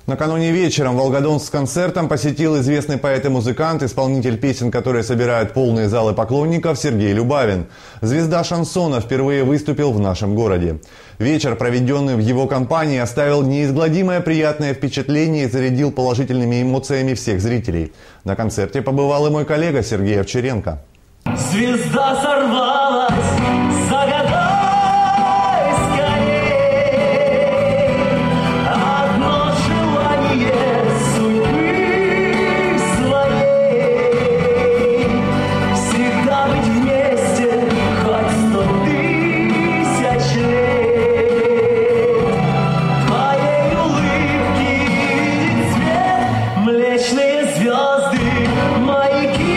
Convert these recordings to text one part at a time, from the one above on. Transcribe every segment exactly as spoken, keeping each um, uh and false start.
Накануне вечером Волгодонск с концертом посетил известный поэт и музыкант, исполнитель песен, которые собирают полные залы поклонников, Сергей Любавин. Звезда шансона впервые выступил в нашем городе. Вечер, проведенный в его компании, оставил неизгладимое приятное впечатление и зарядил положительными эмоциями всех зрителей. На концерте побывал и мой коллега Сергей Овчаренко. Звезда сорвалась, загадай скорей одно желание судьбы своей. Всегда быть вместе, хоть сто тысяч лет. Твоей улыбки видеть свет, млечные звезды, маяки.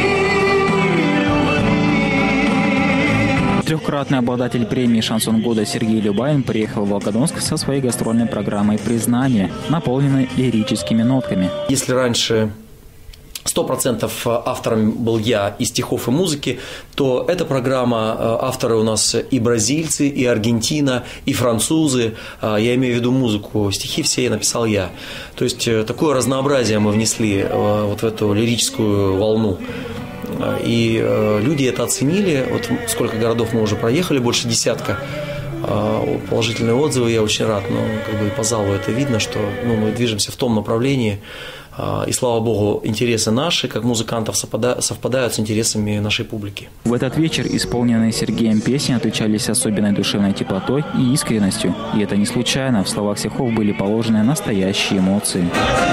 Трехкратный обладатель премии «Шансон года» Сергей Любавин приехал в Волгодонск со своей гастрольной программой «Признание», наполненной лирическими нотками. Если раньше сто процентов автором был я и стихов, и музыки, то эта программа, авторы у нас и бразильцы, и Аргентина, и французы. Я имею в виду музыку, стихи все написал я. То есть такое разнообразие мы внесли вот в эту лирическую волну. И э, люди это оценили. Вот сколько городов мы уже проехали, больше десятка. Э, положительные отзывы, я очень рад. Но как бы и по залу это видно, что ну, мы движемся в том направлении. Э, и слава богу, интересы наши, как музыкантов, совпада- совпадают с интересами нашей публики. В этот вечер исполненные Сергеем песни отличались особенной душевной теплотой и искренностью. И это не случайно. В словах стихов были положены настоящие эмоции.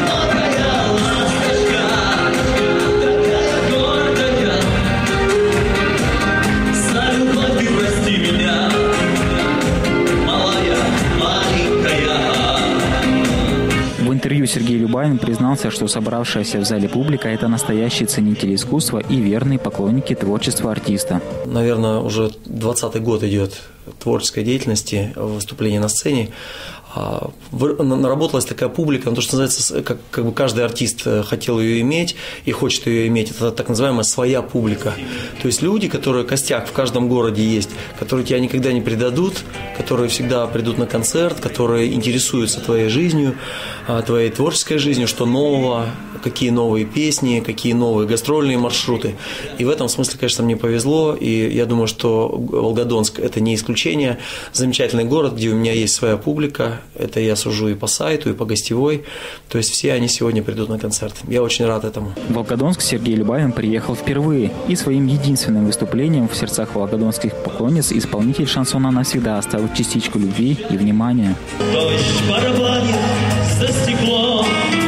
В интервью Сергей Любавин признался, что собравшаяся в зале публика – это настоящие ценители искусства и верные поклонники творчества артиста. Наверное, уже двадцатый год идет творческой деятельности, выступления на сцене. Наработалась такая публика, ну, то, что называется, как, как бы каждый артист хотел ее иметь и хочет ее иметь. Это так называемая своя публика. То есть люди, которые костяк в каждом городе есть, которые тебя никогда не предадут, которые всегда придут на концерт, которые интересуются твоей жизнью, твоей творческой жизнью, что нового, какие новые песни, какие новые гастрольные маршруты. И в этом смысле, конечно, мне повезло, и я думаю, что Волгодонск – это не исключение. Замечательный город, где у меня есть своя публика. Это я сужу и по сайту, и по гостевой. То есть все они сегодня придут на концерт. Я очень рад этому. В Волгодонск Сергей Любавин приехал впервые. И своим единственным выступлением в сердцах волгодонских поклонниц исполнитель шансона навсегда оставил частичку любви и внимания. Дождь барабанит за стеклом,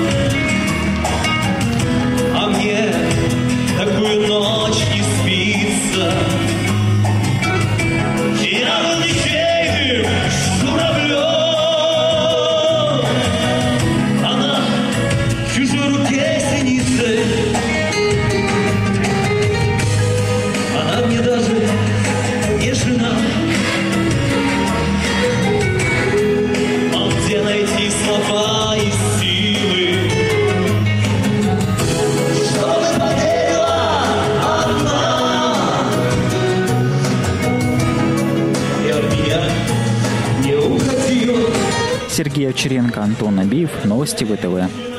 а мне такую ночь не спится. Я был ничейным журавлем, она в чужой руке синицы. Она мне даже не жена. А где найти слова и силы, чтобы поверила она? И от меня не уходила. Сергей Овчаренко, Антон Набиев, Новости вэ тэ вэ.